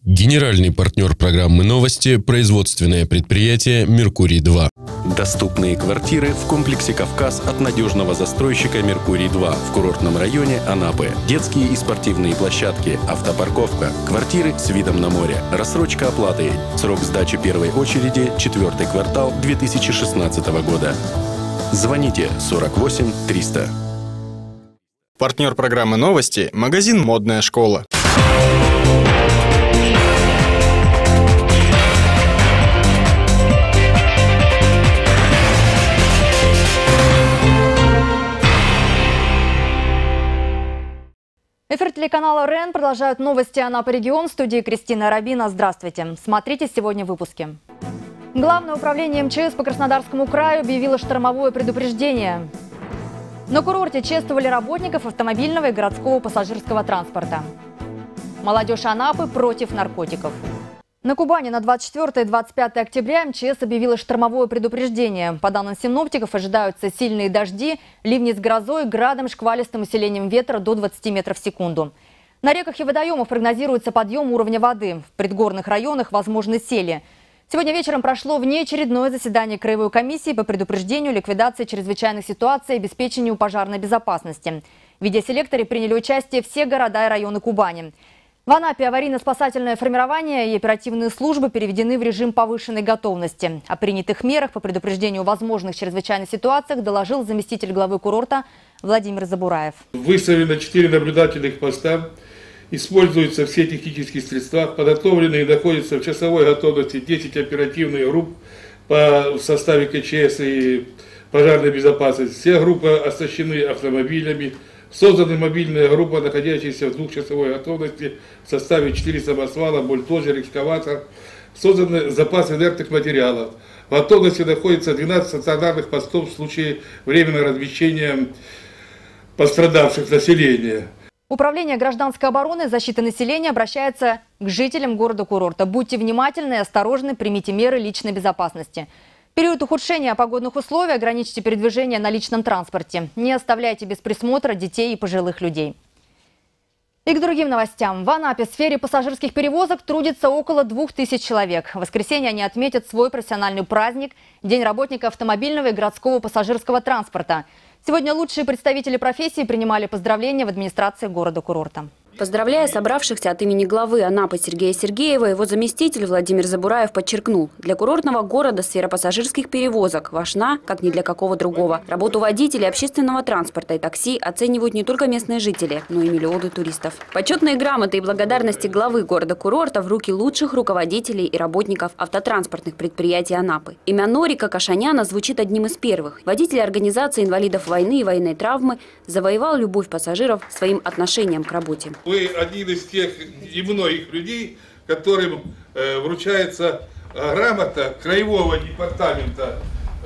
Генеральный партнер программы «Новости» – производственное предприятие «Меркурий-2». Доступные квартиры в комплексе «Кавказ» от надежного застройщика «Меркурий-2» в курортном районе Анапы. Детские и спортивные площадки, автопарковка, квартиры с видом на море, рассрочка оплаты. Срок сдачи первой очереди – 4-й квартал 2016 года. Звоните 48 300. Партнер программы «Новости» – магазин «Модная школа». Эфир телеканала РЕН продолжают новости Анапы регион. В студии Кристина Рабина. Здравствуйте. Смотрите сегодня в выпуске. Главное управление МЧС по Краснодарскому краю объявило штормовое предупреждение. На курорте чествовали работников автомобильного и городского пассажирского транспорта. Молодежь Анапы против наркотиков. На Кубани на 24 и 25 октября МЧС объявила штормовое предупреждение. По данным синоптиков, ожидаются сильные дожди, ливни с грозой, градом, шквалистым усилением ветра до 20 метров в секунду. На реках и водоемах прогнозируется подъем уровня воды. В предгорных районах возможны сели. Сегодня вечером прошло внеочередное заседание Краевой комиссии по предупреждению, ликвидации чрезвычайных ситуаций и обеспечению пожарной безопасности. В видеоселекторе приняли участие все города и районы Кубани. В Анапе аварийно-спасательное формирование и оперативные службы переведены в режим повышенной готовности. О принятых мерах по предупреждению возможных чрезвычайных ситуациях доложил заместитель главы курорта Владимир Забураев. Выставлено 4 наблюдательных поста. Используются все технические средства. Подготовлены и находятся в часовой готовности 10 оперативных групп в составе КЧС и пожарной безопасности. Все группы оснащены автомобилями. Создана мобильная группа, находящаяся в двухчасовой готовности в составе 4 самосвала, бульдозер, экскаватор. Созданы запасы инертных материалов. В готовности находится 12 стационарных постов в случае временного размещения пострадавших населения. Управление гражданской обороны и защиты населения обращается к жителям города-курорта. Будьте внимательны и осторожны, примите меры личной безопасности. В период ухудшения погодных условий ограничьте передвижение на личном транспорте. Не оставляйте без присмотра детей и пожилых людей. И к другим новостям. В Анапе в сфере пассажирских перевозок трудится около 2000 человек. В воскресенье они отметят свой профессиональный праздник – День работника автомобильного и городского пассажирского транспорта. Сегодня лучшие представители профессии принимали поздравления в администрации города-курорта. Поздравляя собравшихся от имени главы Анапы Сергея Сергеева, его заместитель Владимир Забураев подчеркнул, для курортного города сфера пассажирских перевозок важна, как ни для какого другого. Работу водителей общественного транспорта и такси оценивают не только местные жители, но и миллионы туристов. Почетные грамоты и благодарности главы города-курорта в руки лучших руководителей и работников автотранспортных предприятий Анапы. Имя Норика Кашаняна звучит одним из первых. Водитель организации инвалидов войны и военной травмы завоевал любовь пассажиров своим отношением к работе. Вы один из тех немногих людей, которым вручается грамота Краевого департамента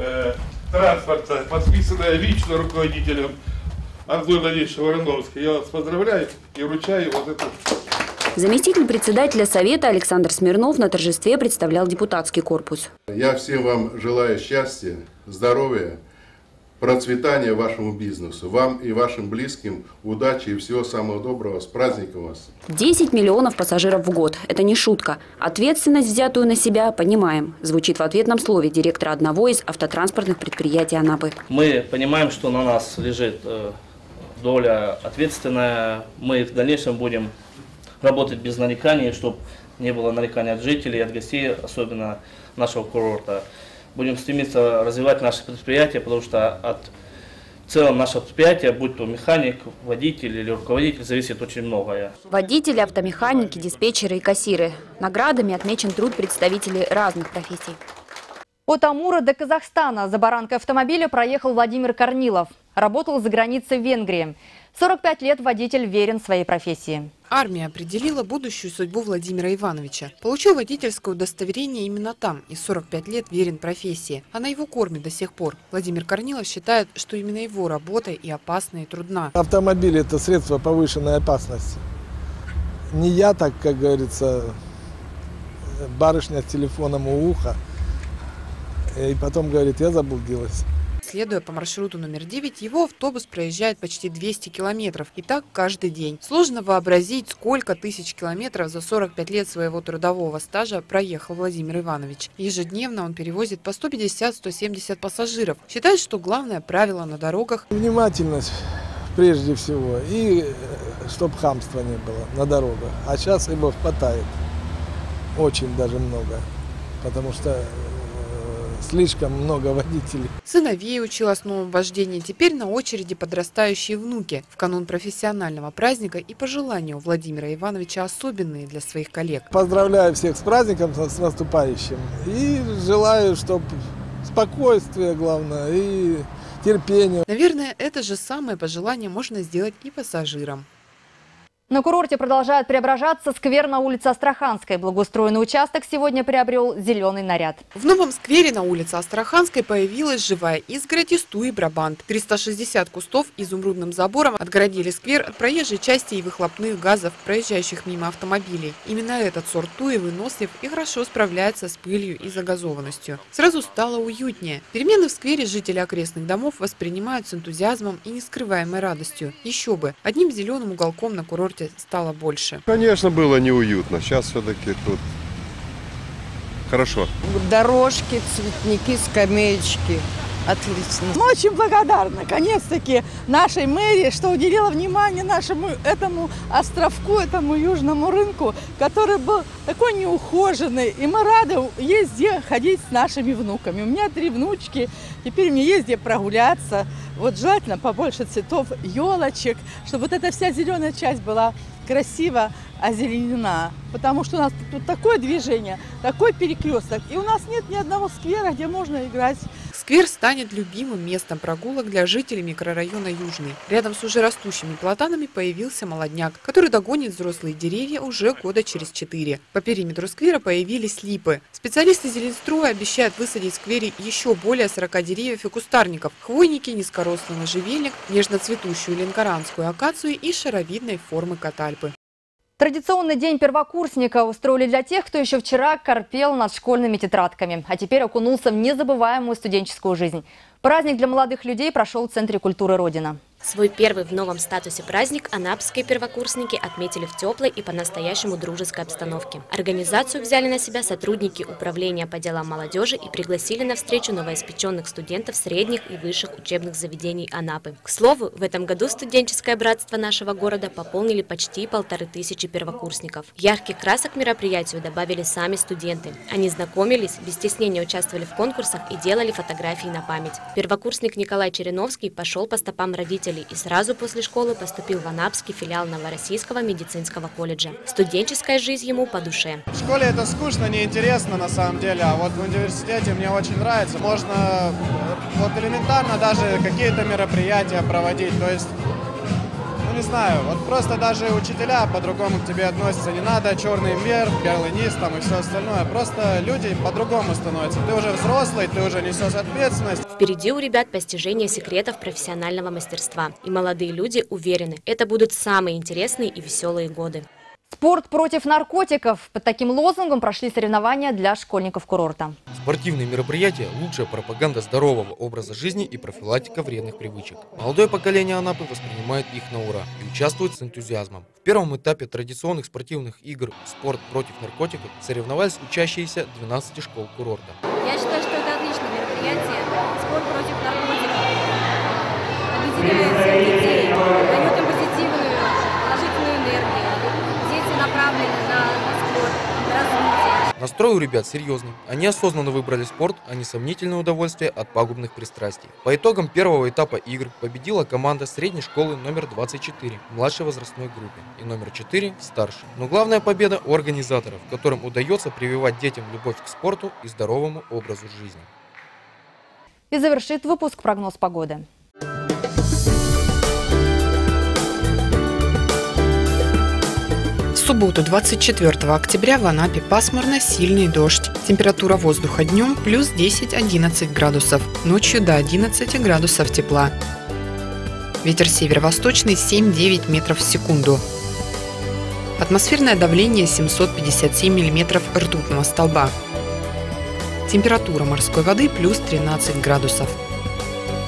транспорта, подписанная лично руководителем Антоном Владимировичем Вороновским. Я вас поздравляю и вручаю вот это. Заместитель председателя Совета Александр Смирнов на торжестве представлял депутатский корпус. Я всем вам желаю счастья, здоровья, процветания вашему бизнесу, вам и вашим близким, удачи и всего самого доброго. С праздником вас! 10 миллионов пассажиров в год. Это не шутка. Ответственность, взятую на себя, понимаем. Звучит в ответном слове директора одного из автотранспортных предприятий Анапы. Мы понимаем, что на нас лежит доля ответственная. Мы в дальнейшем будем работать без нареканий, чтобы не было нареканий от жителей, от гостей, особенно нашего курорта. Будем стремиться развивать наше предприятие, потому что в целом нашего предприятия, будь то механик, водитель или руководитель, зависит очень многое. Водители, автомеханики, диспетчеры и кассиры. Наградами отмечен труд представителей разных профессий. От Амура до Казахстана за баранкой автомобиля проехал Владимир Корнилов. Работал за границей в Венгрии. 45 лет водитель верен своей профессии. Армия определила будущую судьбу Владимира Ивановича. Получил водительское удостоверение именно там и 45 лет верен профессии. Она его кормит до сих пор. Владимир Корнилов считает, что именно его работа и опасна, и трудна. Автомобиль – это средство повышенной опасности. Не я, так как говорится, барышня с телефоном у уха. И потом говорит, я заблудилась. следуя по маршруту номер 9, его автобус проезжает почти 200 километров. И так каждый день. Сложно вообразить, сколько тысяч километров за 45 лет своего трудового стажа проехал Владимир Иванович. Ежедневно он перевозит по 150-170 пассажиров. Считает, что главное правило на дорогах – внимательность прежде всего. И чтобы хамства не было на дорогах. А сейчас его хватает. Очень даже много. Потому что слишком много водителей. Сыновей учил основам вождения. Теперь на очереди подрастающие внуки. В канун профессионального праздника и пожелания у Владимира Ивановича особенные для своих коллег. Поздравляю всех с праздником, с наступающим. И желаю, чтобы спокойствие, главное, и терпение. Наверное, это же самое пожелание можно сделать и пассажирам. На курорте продолжает преображаться сквер на улице Астраханской. Благоустроенный участок сегодня приобрел зеленый наряд. В новом сквере на улице Астраханской появилась живая изгородь из туи брабант. 360 кустов изумрудным забором отгородили сквер от проезжей части и выхлопных газов, проезжающих мимо автомобилей. Именно этот сорт туи вынослив и хорошо справляется с пылью и загазованностью. Сразу стало уютнее. Перемены в сквере жители окрестных домов воспринимают с энтузиазмом и нескрываемой радостью. Еще бы, одним зеленым уголком на курорте стало больше. Конечно, было неуютно. Сейчас все-таки тут хорошо. Дорожки, цветники, скамеечки. Отлично. Мы очень благодарны, наконец-таки, нашей мэрии, что уделила внимание нашему этому островку, этому южному рынку, который был такой неухоженный. И мы рады есть где ходить с нашими внуками. У меня 3 внучки, теперь мне есть где прогуляться. Вот желательно побольше цветов, елочек, чтобы вот эта вся зеленая часть была красиво озеленена. Потому что у нас тут такое движение, такой перекресток. И у нас нет ни одного сквера, где можно играть. Сквер станет любимым местом прогулок для жителей микрорайона Южный. Рядом с уже растущими платанами появился молодняк, который догонит взрослые деревья уже года через 4. По периметру сквера появились липы. Специалисты Зеленстроя обещают высадить в сквере еще более 40 деревьев и кустарников, хвойники, низкорослый можжевельник, нежноцветущую ленкоранскую акацию и шаровидной формы катальпы. Традиционный день первокурсника устроили для тех, кто еще вчера корпел над школьными тетрадками, а теперь окунулся в незабываемую студенческую жизнь. Праздник для молодых людей прошел в Центре культуры «Родина». Свой первый в новом статусе праздник анапские первокурсники отметили в теплой и по-настоящему дружеской обстановке. Организацию взяли на себя сотрудники Управления по делам молодежи и пригласили на встречу новоиспеченных студентов средних и высших учебных заведений Анапы. К слову, в этом году студенческое братство нашего города пополнили почти 1500 первокурсников. Ярких красок к мероприятию добавили сами студенты. Они знакомились, без стеснения участвовали в конкурсах и делали фотографии на память. Первокурсник Николай Череновский пошел по стопам родителей и сразу после школы поступил в анапский филиал Новороссийского медицинского колледжа. Студенческая жизнь ему по душе. В школе это скучно, неинтересно на самом деле, а вот в университете мне очень нравится. Можно вот элементарно даже какие-то мероприятия проводить, то есть, ну не знаю, вот просто даже учителя по-другому к тебе относятся. Не надо черный вверх, белый низ там и все остальное. Просто люди по-другому становятся. Ты уже взрослый, ты уже несешь ответственность. Впереди у ребят постижение секретов профессионального мастерства. И молодые люди уверены, это будут самые интересные и веселые годы. Спорт против наркотиков. Под таким лозунгом прошли соревнования для школьников курорта. Спортивные мероприятия – лучшая пропаганда здорового образа жизни и профилактика вредных привычек. Молодое поколение Анапы воспринимает их на ура и участвует с энтузиазмом. В первом этапе традиционных спортивных игр «Спорт против наркотиков» соревновались учащиеся 12 школ курорта. Я считаю, что это отличное мероприятие. Спорт против наркотиков объединяет всех детей, дает им позитивную, положительную энергию. Дети направлены на спорт, на развитие. Настрой у ребят серьезный. Они осознанно выбрали спорт, а не сомнительное удовольствие от пагубных пристрастий. По итогам первого этапа игр победила команда средней школы номер 24 в младшей возрастной группе и номер 4 в старшей. Но главная победа у организаторов, которым удается прививать детям любовь к спорту и здоровому образу жизни. И завершит выпуск прогноз погоды. В субботу, 24 октября, в Анапе пасмурно, сильный дождь. Температура воздуха днем плюс 10-11 градусов, ночью до 11 градусов тепла. Ветер северо-восточный 7-9 метров в секунду. Атмосферное давление 757 миллиметров ртутного столба. Температура морской воды плюс 13 градусов.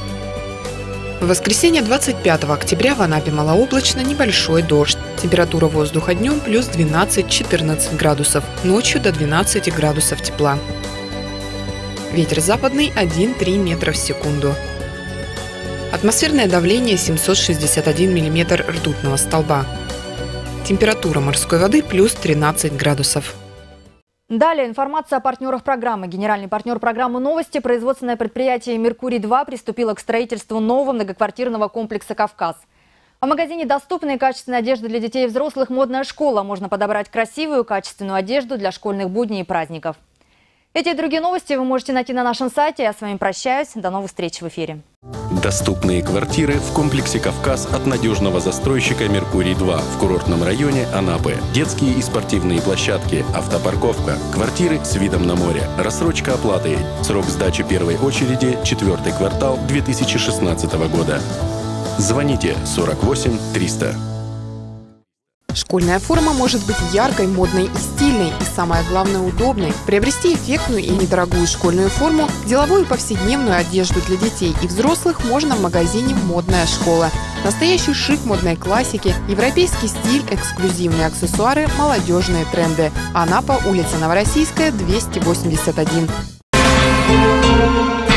В воскресенье 25 октября в Анапе малооблачно, небольшой дождь. Температура воздуха днем плюс 12-14 градусов, ночью до 12 градусов тепла. Ветер западный 1,3 метра в секунду. Атмосферное давление 761 миллиметр ртутного столба. Температура морской воды плюс 13 градусов. Далее информация о партнерах программы. Генеральный партнер программы «Новости» – производственное предприятие «Меркурий-2» приступило к строительству нового многоквартирного комплекса «Кавказ». В магазине доступной и качественной одежды для детей и взрослых «Модная школа» можно подобрать красивую, качественную одежду для школьных будней и праздников. Эти и другие новости вы можете найти на нашем сайте. Я с вами прощаюсь. До новых встреч в эфире. Доступные квартиры в комплексе «Кавказ» от надежного застройщика «Меркурий-2» в курортном районе Анапы. Детские и спортивные площадки, автопарковка, квартиры с видом на море, рассрочка оплаты. Срок сдачи первой очереди – 4-й квартал 2016 года. Звоните 48 300. Школьная форма может быть яркой, модной и стильной, и самое главное – удобной. Приобрести эффектную и недорогую школьную форму, деловую и повседневную одежду для детей и взрослых можно в магазине «Модная школа». Настоящий шик модной классики, европейский стиль, эксклюзивные аксессуары, молодежные тренды. Анапа, улица Новороссийская, 281.